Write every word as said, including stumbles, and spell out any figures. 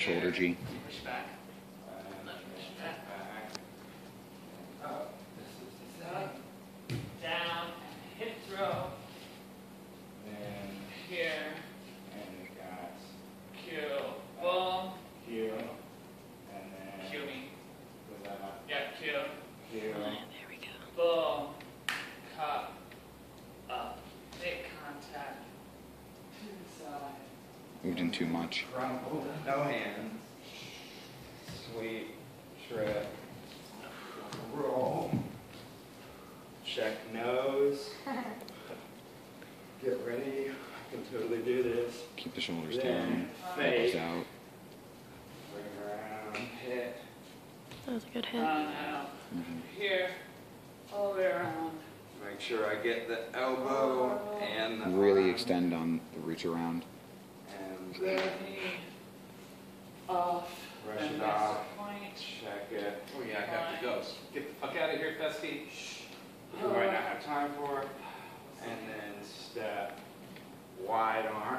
shoulder G. Push back. Push back. Oh, this is the Up, down, hip throw. And, Here, and we got Q, boom, Q, and then, Q me. was that up? Yeah, Q, Q, There we go. boom, cup, up, make contact, to the side. Moved in too much. crumple, no hands, sweep, trip, roll, check nose, get ready, I can totally do this, Keep the shoulders then down. fake, Elbows out. bring around, hit, That was a good hit. On out, Mhm. here, all the way around. make sure I get the elbow and the Really arm, extend on the reach around. and The knee, off, Brush and it next off. point. check it. Oh yeah, I got to go. Get the fuck out of here, Festy. You might not have time for it. And then step, wide arm.